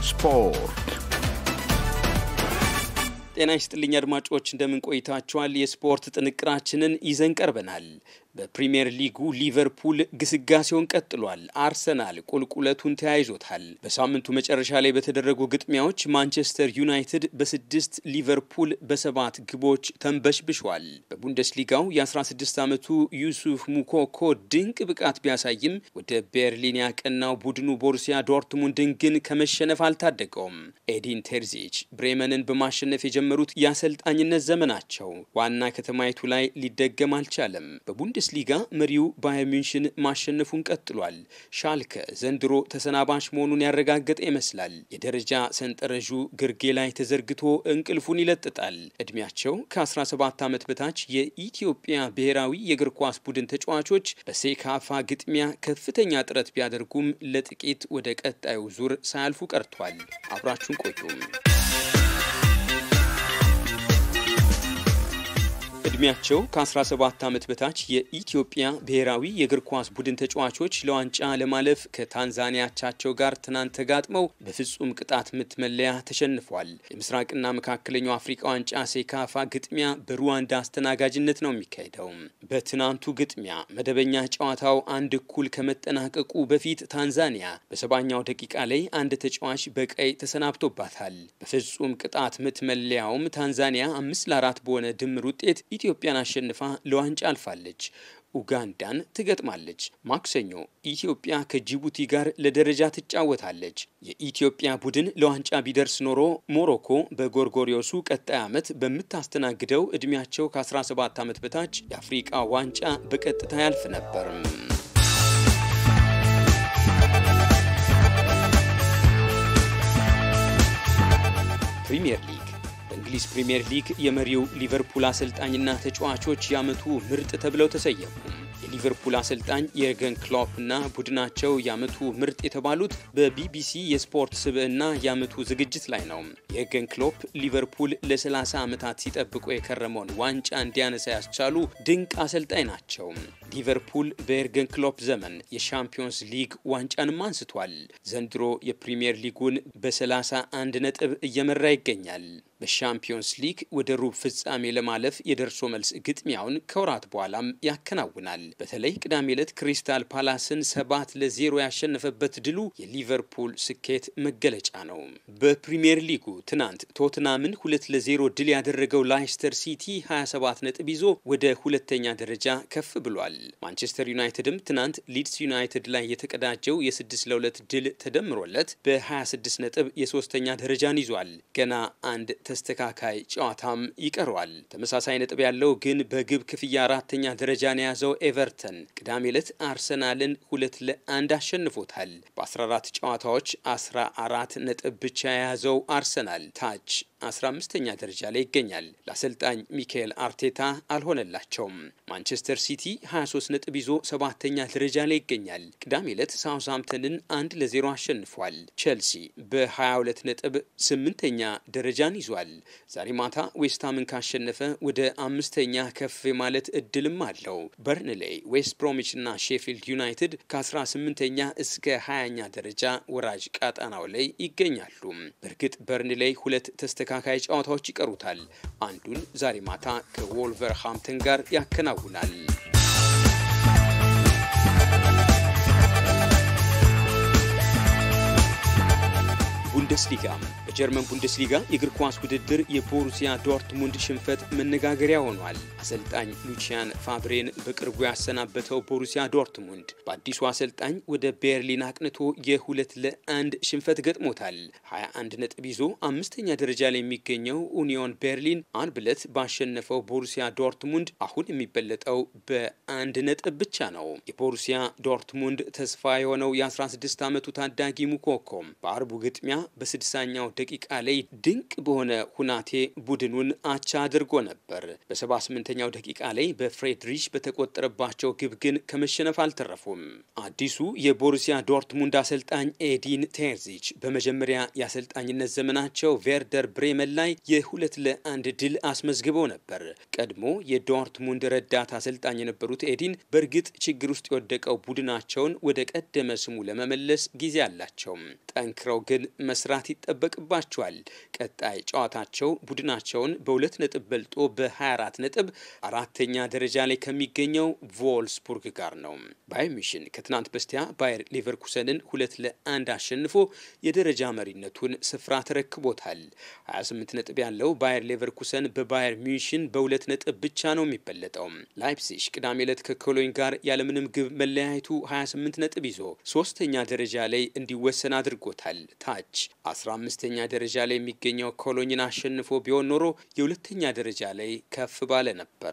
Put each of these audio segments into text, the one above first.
ስፖርት ጤና ይስጥልኝ አድማጮች እንደምን ቆይታችኋል የስፖርት ጥንቅራችንን ይዘን ቀርበናል በፕሬሚየር ሊጉ ሊቨርፑል ግስጋሴውን ቀጥሏል አርሰናል ቁልቁለቱን ተያይዞታል በሳምንቱ መጨረሻ ላይ በተደረጉ ግጥሚያዎች ማንቸስተር ዩናይትድ በ6 ሊቨርፑል በ7 ግቦች ተንበሽብሸዋል በቡንደስሊጋው የ16 ዓመቱ ዩሱፍ ሙኮኮ ድንቅ ብቃት ቢያሳይም ወደ ቤርሊን ያቀናው ቡድኑ ቦሩሲያ ዶርትሙንድን ግን ከመሸነፍ አልታደገውም ኤዲን ቴርዚች ብሬመንን በማሸነፍ የጀመሩት ያሰልጣኝነት ዘመናቸው ዋና ከተማይቱ ላይ ሊደገም አልቻለም በቡንደስሊጋ መሪው ባየር ሚንሽን ማሸነፉን ቀጥሏል ሻልከ ዘንድሮ ተሰናባሽ መሆኑን ያረጋገጠ ይመስላል የደረጃ ሰንጠረዡ ግርጌ ላይ ተዘርግቶ እንቅልፉን ይለጥጣል እድሜያቸው ከ17 ዓመት በታች የኢትዮጵያ ብሔራዊ የእግር ኳስ ቡድን ተጫዋቾች በሴካፋ ግጥሚያ ከፍተኛ ጥረት ቢያደርጉም ለጥቂት ወደ ቀጣዩ ዙር ሳያልፉ ቀርቷል አብራችሁን ቆዩም እድሜያቸው ከ17 ዓመት በታች የኢትዮጵያ ብሔራዊ የእግር ኳስ ቡድን ተጫዋቾች ለዋንጫ ለማለፍ ከታንዛኒያቻቸው ጋር ትናንት ተጋጥመው በፍጹም ቅጣት ምት መለያ ተሸንፏል የምስራቅና መካከለኛው አፍሪካ ዋንጫ ሴካፋ ግጥሚያ በሩዋንዳ አስተናጋጅነት ነው የሚካሄደው በትናንቱ ግጥሚያ መደበኛ ጨዋታው አንድ እኩል ከመጠናቀቁ በፊት ታንዛኒያ በ70ኛው ደቂቃ ላይ አንድ ተጫዋች በቀይ ተሰናብቶባታል በፍጹም ቅጣት ምት መለያውም ታንዛኒያ 5-4 በሆነ ድምር ውጤት ኢትዮጵያን አሸንፋ ለዋንጫ አልፋለች ኡጋንዳን ትገጥማለች ማክሰኞ ኢትዮጵያ ከጅቡቲ ጋር ለደረጃ ትጫወታለች የኢትዮጵያ ቡድን ለዋንጫ ቢደርስ ኖሮ ሞሮኮ በጎርጎሪዮሱ ቀጣይ ዓመት በመታስተናግደው እድሜያቸው ከ17 ዓመት በታች የአፍሪካ ዋንጫ በቀጥታ ያልፍ ነበር ፕሪሚየር ሊግ እንግሊዝ ፕሪሚየር ሊግ የመሪው ሊቨርፑል አሰልጣኝና ተጫዋቾች ያመቱ ምርጥ ተብለው ተሰየሙ የሊቨርፑል አሰልጣኝ የርገን ክሎፕና ቡድናቸው ያመቱ ምርጥ የተባሉት በቢቢሲ የስፖርት ስብዕና ያመቱ ዝግጅት ላይ ነው የርገን ክሎፕ ሊቨርፑል ለ30 ዓመታት ሲጠብቁ የከረመውን ዋንጫ እንዲያነሳ ያስቻሉ ድንቅ አሰልጣኝ ናቸው ሊቨርፑል በየርገን ክሎፕ ዘመን የሻምፒዮንስ ሊግ ዋንጫንም አንስቷል ዘንድሮ የፕሪሚየር ሊጉን በ31 ነጥብ እየመራ ይገኛል በሻምፒዮንስ ሊግ ወደ ሩብ ፍጻሜ ለማለፍ የደርሶ መልስ ግጥሚያውን ከወራት በኋላም ያከናውናል በተለይ ቅዳሜ ዕለት ክሪስታል ፓላስን 7-0 ያሸነፈበት ድሉ የሊቨርፑል ስኬት መገለጫ ነው በፕሪሚየር ሊጉ ትናንት ቶትናምን 2-0 ድል ያደረገው ላይስተር ሲቲ 27 ነጥብ ይዞ ወደ ሁለተኛ ደረጃ ከፍ ብሏል ማንቸስተር ዩናይትድም ትናንት ሊድስ ዩናይትድ ላይ የተቀዳጀው የ6-2 ድል ተደምሮለት በ26 ነጥብ የሶስተኛ ደረጃን ይዟል ገና አንድ ተስተካካይ ጨዋታም ይቀርዋል ተመሳሳይ ነጥብ ያለው ግን በግብ ክፍያ አራተኛ ደረጃን ያዘው ኤቨርተን ቅዳሜ ዕለት አርሰናልን 2-1 አሸንፎታል በ14 ጨዋታዎች 14 ነጥብ ብቻ ያዘው አርሰናል ታች 15ኛ ደረጃ ላይ ይገኛል ለአሰልጣኝ ሚካኤል አርቴታ አልሆነላቸውም ማንቸስተር ሲቲ 23 ነጥብ ይዞ 7ኛ ደረጃ ላይ ይገኛል ቅዳሜ ዕለት ሳውዝሃምፕተንን 1-0 አሸንፏል ቼልሲ በ22 ነጥብ 8ኛ ደረጃን ይዟል ዛሬ ማታ ዌስትሃምን ካሸነፈ ወደ 5ኛ ከፍ ማለት እድልም አለው በርንሌይ ዌስት ብሮሚችና ሼፊልድ ዩናይትድ ከ18ኛ እስከ 20ኛ ደረጃ ወራጅ ቀጣናው ላይ ይገኛሉ በርግጥ በርንሌይ ሁለት ተስተካካይ ጨዋታዎች ይቀሩታል አንዱን ዛሬ ማታ ከወልቨርሃምፕተን ጋር ያከናውናል ቡንደስሊጋ በጀርመን ቡንደስሊጋ የእግር ኳስ ውድድር የቦሩሲያ ዶርትሙንድ ሽንፈት መነጋገሪያ ሆኗል አሰልጣኝ ሉቺያን ፋብሬን በቅርቡ ያሰናበተው ቦሩሲያ ዶርትሙንድ በአዲሱ አሰልጣኝ ወደ ቤርሊን አቅንቶ የ2-1 ሽንፈት ገጥሞታል 21 ነጥብ ይዞ 5ኛ ደረጃ ላይ የሚገኘው ኡኒዮን ቤርሊን አርብ ዕለት ባሸነፈው ቦሩሲያ ዶርትሙንድ አሁን የሚበለጠው በ1 ነጥብ ብቻ ነው የቦሩሲያ ዶርትሙንድ ተስፋ የሆነው የ16 ዓመቱ ታዳጊ ሙኮኮም በአርቡ ግጥሚያ በ60ኛው ደቂቃ ላይ ድንቅ በሆነ ሁናቴ ቡድኑን አቻ አድርጎ ነበር። በ78ኛው ደቂቃ ላይ በፍሬድሪሽ በተቆጠረባቸው ግብ ግን ከመሸነፍ አልተረፉም። አዲሱ የቦሩሲያ ዶርትሙንድ አሰልጣኝ ኤዲን ቴርዚች በመጀመሪያ የአሰልጣኝነት ዘመናቸው ቬርደር ብሬመን ላይ የ2-1 ድል አስመዝግበው ነበር። ቀድሞ የዶርትሙንድ ረዳት አሰልጣኝ የነበሩት ኤዲን በእርግጥ ችግር ውስጥ የወደቀው ቡድናቸውን ወደ ቀደመ ስሙ ለመመለስ ጊዜ አላቸው። ጠንክረው ግን መስራት ይጠበቅባቸዋል። ቀጣይ ጨዋታቸው ቡድናቸውን በ2 ነጥብ በልጦ በ24 ነጥብ አራተኛ ደረጃ ላይ ከሚገኘው ቮልስቡርግ ጋር ነው። ባየር ሚሽን ከትናንት በስቲያ ባየር ሌቨርኩሰንን 2-1 አሸንፎ የደረጃ መሪነቱን ስፍራ ተረክቦታል። 28 ነጥብ ያለው ባየር ሌቨርኩሰን በባየር ሚሽን በ2 ነጥብ ብቻ ነው የሚበለጠው። ላይፕዚግ ቅዳሜ ዕለት ከኮሎኝ ጋር ያለምንም ግብ መለያየቱ 28 ነጥብ ይዞ 3ኛ ደረጃ ላይ እንዲወሰን አድርጎታል። ታች 15ኛ ደረጃ ላይ የሚገኘው ኮሎኝን አሸንፎ ቢሆን ኖሮ የ2ኛ ደረጃ ላይ ከፍ ባለ ነበር።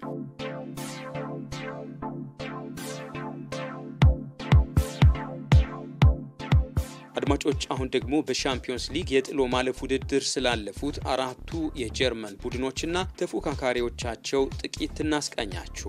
አድማጮች አሁን ደግሞ በሻምፒዮንስ ሊግ የጥሎ ማለፍ ውድድር ስላለፉት አራቱ የጀርመን ቡድኖችና ተፎካካሪዎቻቸው ጥቂት እናስቃኛችሁ።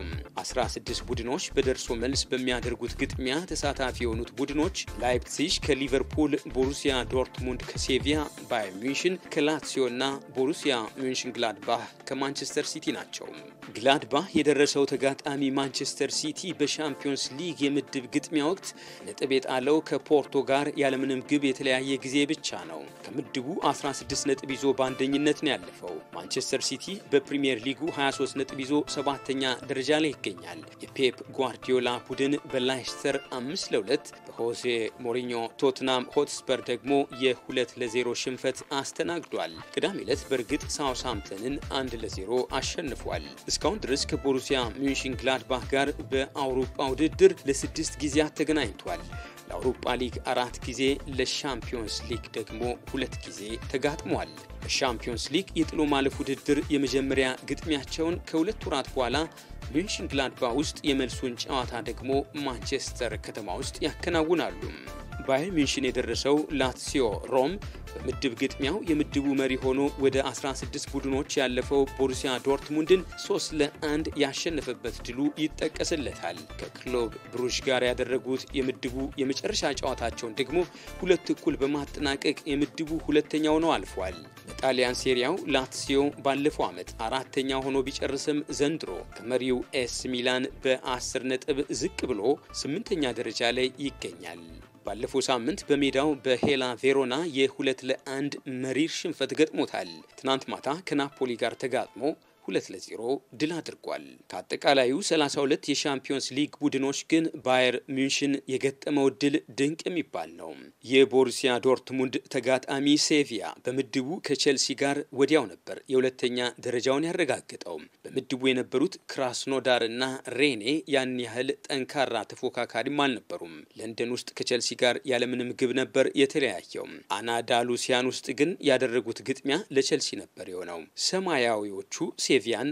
16 ቡድኖች በደርሶ መልስ በሚያደርጉት ግጥሚያ ተሳታፊ የሆኑት ቡድኖች ላይፕዚግ ከሊቨርፑል፣ ቦሩሲያ ዶርትሙንድ ከሴቪያ፣ ባየር ሚሽን ከላትሲዮና ቦሩሲያ ሚንሽንግላድባህ ከማንቸስተር ሲቲ ናቸው። ግላድባህ የደረሰው ተጋጣሚ ማንቸስተር ሲቲ በሻምፒዮንስ ሊግ የምድብ ግጥሚያ ወቅት ነጥብ የጣለው ከፖርቶ ጋር ያለምንም ግብ የተለያየ ጊዜ ብቻ ነው። ከምድቡ 16 ነጥብ ይዞ በአንደኝነት ነው ያለፈው። ማንቸስተር ሲቲ በፕሪሚየር ሊጉ 23 ነጥብ ይዞ 7ኛ ደረጃ ላይ ይገኛል። የፔፕ ጓርዲዮላ ቡድን በላይስተር 5-2 በሆዜ ሞሪኞ ቶትናም ሆትስፐር ደግሞ የ2-0 ሽንፈት አስተናግዷል። ቅዳሜ ዕለት በእርግጥ ሳውስሃምፕተንን 1-0 አሸንፏል። እስካሁን ድረስ ከቦሩሲያ ሚንሽንግላድባህ ጋር በአውሮፓ ውድድር ለ6 ጊዜያት ተገናኝቷል። ለአውሮፓ ሊግ 4 ጊዜ፣ ለሻምፒዮንስ ሊግ ደግሞ 2 ጊዜ ተጋጥሟል። በሻምፒዮንስ ሊግ የጥሎ ማለፍ ውድድር የመጀመሪያ ግጥሚያቸውን ከ2 ወራት በኋላ ሚንሽንግላድባህ ውስጥ የመልሱን ጨዋታ ደግሞ ማንቸስተር ከተማ ውስጥ ያከናውናሉ። ባየር ሚሽን የደረሰው ላትሲዮ ሮም በምድብ ግጥሚያው የምድቡ መሪ ሆኖ ወደ 16 ቡድኖች ያለፈው ቦሩሲያ ዶርትሙንድን 3-1 ያሸነፈበት ድሉ ይጠቀስለታል። ከክሎብ ብሩዥ ጋር ያደረጉት የምድቡ የመጨረሻ ጨዋታቸውን ደግሞ 2-1 በማጠናቀቅ የምድቡ ሁለተኛው ነው አልፏል። በጣሊያን ሴሪያው ላትሲዮ ባለፈው ዓመት 4ኛ ሆኖ ቢጨርስም ዘንድሮ ከመሪው ኤስ ሚላን በ10 ነጥብ ዝቅ ብሎ 8ኛ ደረጃ ላይ ይገኛል። ባለፈው ሳምንት በሜዳው በሄላ ቬሮና የ2-1 መሪር ሽንፈት ገጥሞታል። ትናንት ማታ ከናፖሊ ጋር ተጋጥሞ 2-0 ድል አድርጓል። ከአጠቃላዩ 32 የሻምፒዮንስ ሊግ ቡድኖች ግን ባየር ሚንሽን የገጠመው ድል ድንቅ የሚባል ነው። የቦሩሲያ ዶርትሙንድ ተጋጣሚ ሴቪያ በምድቡ ከቼልሲ ጋር ወዲያው ነበር የሁለተኛ ደረጃውን ያረጋገጠው። በምድቡ የነበሩት ክራስኖዳር እና ሬኔ ያን ያህል ጠንካራ ተፎካካሪም አልነበሩም። ለንደን ውስጥ ከቼልሲ ጋር ያለምንም ግብ ነበር የተለያየው። አናዳሉሲያን ውስጥ ግን ያደረጉት ግጥሚያ ለቼልሲ ነበር የሆነው። ሰማያዊዎቹ ሴቪያን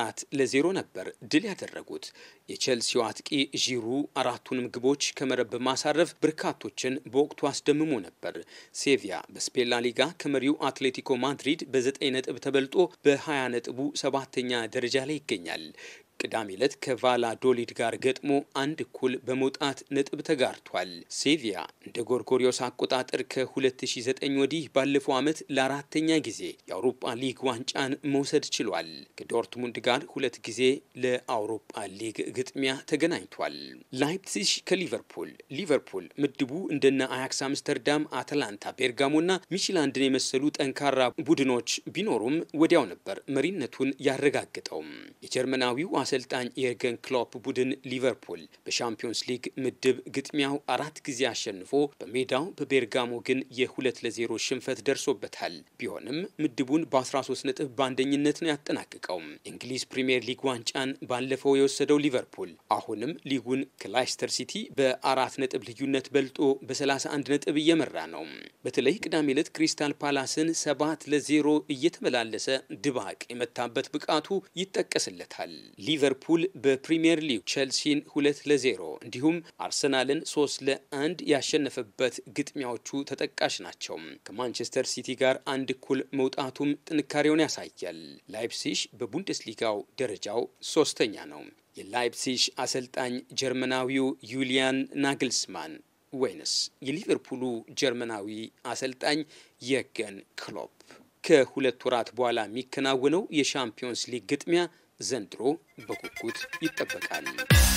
4-0 ነበር ድል ያደረጉት። የቼልሲው አጥቂ ዢሩ 4ቱንም ግቦች ከመረብ በማሳረፍ በርካቶችን በወቅቱ አስደምሞ ነበር። ሴቪያ በስፔን ላ ሊጋ ከመሪው አትሌቲኮ ማድሪድ በ9 ነጥብ ተበልጦ በ20 ነጥቡ 7ኛ ደረጃ ላይ ይገኛል። ቅዳሜ ዕለት ከቫላዶሊድ ጋር ገጥሞ 1-1 በመውጣት ነጥብ ተጋርቷል። ሴቪያ እንደ ጎርጎሪዮስ አቆጣጠር ከ2009 ወዲህ ባለፈው ዓመት ለ4ኛ ጊዜ የአውሮፓ ሊግ ዋንጫን መውሰድ ችሏል። ከዶርትሙንድ ጋር 2 ጊዜ ለአውሮፓ ሊግ ግጥሚያ ተገናኝቷል። ላይፕዚግ ከሊቨርፑል ሊቨርፑል ምድቡ እንደነ አያክስ አምስተርዳም፣ አትላንታ፣ ቤርጋሞና ሚችላንድን የመሰሉ ጠንካራ ቡድኖች ቢኖሩም ወዲያው ነበር መሪነቱን ያረጋግጠው። የጀርመናዊው አሰልጣኝ የርገን ክሎፕ ቡድን ሊቨርፑል በሻምፒዮንስ ሊግ ምድብ ግጥሚያው 4 ጊዜ አሸንፎ በሜዳው በቤርጋሞ ግን የ2-0 ሽንፈት ደርሶበታል። ቢሆንም ምድቡን በ13 ነጥብ በአንደኝነት ነው ያጠናቀቀው። እንግሊዝ ፕሪሚየር ሊግ ዋንጫን ባለፈው የወሰደው ሊቨርፑል አሁንም ሊጉን ከላይስተር ሲቲ በ4 ነጥብ ልዩነት በልጦ በ31 ነጥብ እየመራ ነው። በተለይ ቅዳሜ ዕለት ክሪስታል ፓላስን 7-0 እየተመላለሰ ድባቅ የመታበት ብቃቱ ይጠቀስለታል። ሊቨርፑል በፕሪሚየር ሊግ ቼልሲን 2-0 እንዲሁም አርሰናልን 3-1 ያሸነፈበት ግጥሚያዎቹ ተጠቃሽ ናቸው። ከማንቸስተር ሲቲ ጋር አንድ እኩል መውጣቱም ጥንካሬውን ያሳያል። ላይፕሲሽ በቡንደስሊጋው ደረጃው 3ኛ ነው። የላይፕሲሽ አሰልጣኝ ጀርመናዊው ዩሊያን ናግልስማን ወይንስ የሊቨርፑሉ ጀርመናዊ አሰልጣኝ የርገን ክሎፕ? ከሁለት ወራት በኋላ የሚከናወነው የሻምፒዮንስ ሊግ ግጥሚያ ዘንድሮ በጉጉት ይጠበቃል።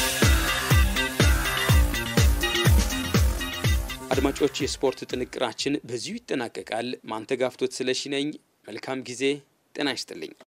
አድማጮች፣ የስፖርት ጥንቅራችን በዚሁ ይጠናቀቃል። ማንተጋፍቶት ስለሺ ነኝ። መልካም ጊዜ። ጤና ይስጥልኝ።